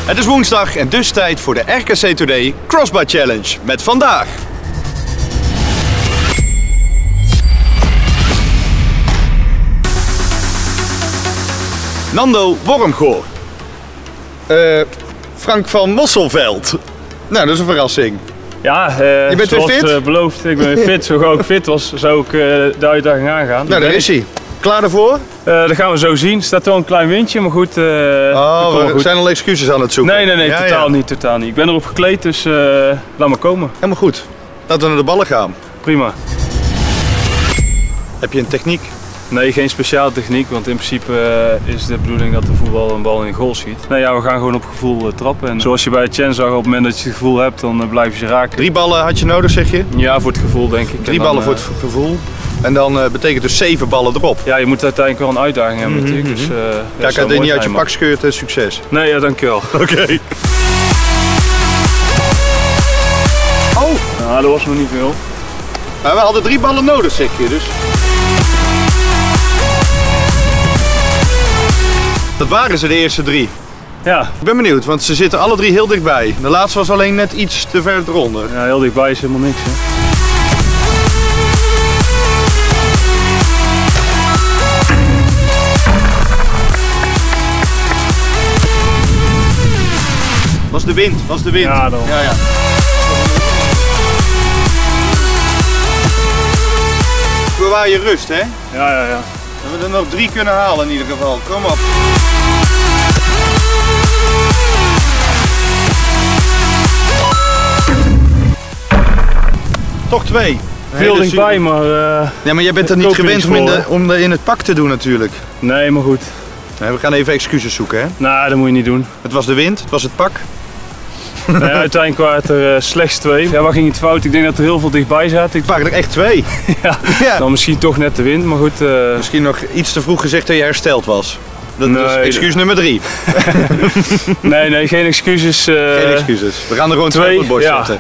Het is woensdag en dus tijd voor de RKC Today Crossbar Challenge met vandaag. Nando Wormgoor. Frank van Mosselveld. Nou, dat is een verrassing. Ja, je bent weer fit? Beloofd, ik ben weer fit. Zo gauw ik fit was, zou ik de uitdaging aangaan. Nou, daar is hij. Klaar ervoor? Dat gaan we zo zien. Er staat wel een klein windje, maar goed. We zijn al excuses aan het zoeken. Nee, ja, totaal niet. Ik ben erop gekleed, dus laat maar komen. Helemaal goed. Laten we naar de ballen gaan. Prima. Heb je een techniek? Nee, geen speciale techniek, want in principe is de bedoeling dat de voetbal een bal in goal schiet. Nee, ja, we gaan gewoon op gevoel trappen. En zoals je bij het challenge zag, op het moment dat je het gevoel hebt, dan blijf je raken. 3 ballen had je nodig, zeg je? Ja, voor het gevoel denk ik. 3 ballen voor het gevoel. En dan betekent dus 7 ballen erop. Ja, je moet uiteindelijk wel een uitdaging hebben natuurlijk. Dus, kijk, als je niet uit je pak scheurt, succes. Nee, ja, dankjewel. Oké. Oh! Nou, dat was nog niet veel. Maar we hadden 3 ballen nodig, zeg je, dus. Dat waren ze, de eerste 3. Ja. Ik ben benieuwd, want ze zitten alle 3 heel dichtbij. De laatste was alleen net iets te ver eronder. Ja, heel dichtbij is helemaal niks, hè. Was de wind. Ja, dan. Ja. Bewaar je rust, hè? Ja. Dat we er nog 3 kunnen halen in ieder geval. Kom op. Toch 2. Veel dichtbij, maar... ja, maar jij bent er niet gewend om in het pak te doen natuurlijk. Nee, maar goed. Nee, we gaan even excuses zoeken, hè? Nou, dat moet je niet doen. Het was de wind, het was het pak. Nee, uiteindelijk waren het er slechts 2. Ja, waar ging het fout? Ik denk dat er heel veel dichtbij zaten. Het waren er echt 2. Ja. Dan misschien toch net de wind, maar goed. Misschien nog iets te vroeg gezegd dat je hersteld was. Dat is excuus nummer 3. Nee, geen excuses. Geen excuses. We gaan er gewoon 2 op het bord zetten.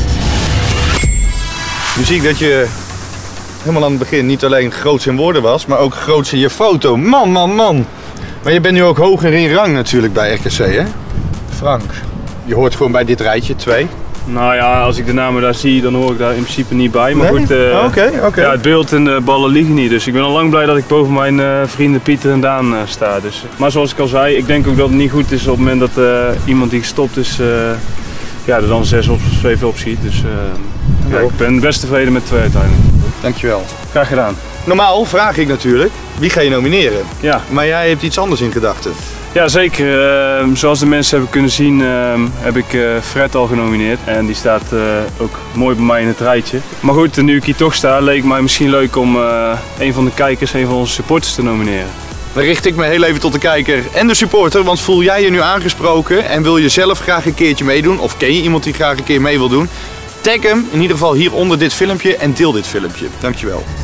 Nu zie ik dat je helemaal aan het begin niet alleen groots in woorden was, maar ook groots in je foto. Man. Maar je bent nu ook hoger in rang natuurlijk bij RKC, hè? Frank, je hoort gewoon bij dit rijtje 2. Nou ja, als ik de namen daar zie, dan hoor ik daar in principe niet bij. Maar goed, Oké. Ja, het beeld en de ballen liegen niet. Dus ik ben al lang blij dat ik boven mijn vrienden Pieter en Daan sta. Dus. Maar zoals ik al zei, ik denk ook dat het niet goed is op het moment dat iemand die gestopt is, er dan 6 of 7 op ziet. Dus ja, ik ben best tevreden met 2 uiteindelijk. Dankjewel. Graag gedaan. Normaal vraag ik natuurlijk, wie ga je nomineren? Ja. Maar jij hebt iets anders in gedachten. Ja, zeker. Zoals de mensen hebben kunnen zien, heb ik Fred al genomineerd. En die staat ook mooi bij mij in het rijtje. Maar goed, nu ik hier toch sta, leek mij misschien leuk om een van de kijkers, een van onze supporters te nomineren. Dan richt ik me heel even tot de kijker en de supporter, want voel jij je nu aangesproken en wil je zelf graag een keertje meedoen, of ken je iemand die graag een keer mee wil doen? Tag hem in ieder geval hier onder dit filmpje en deel dit filmpje. Dankjewel.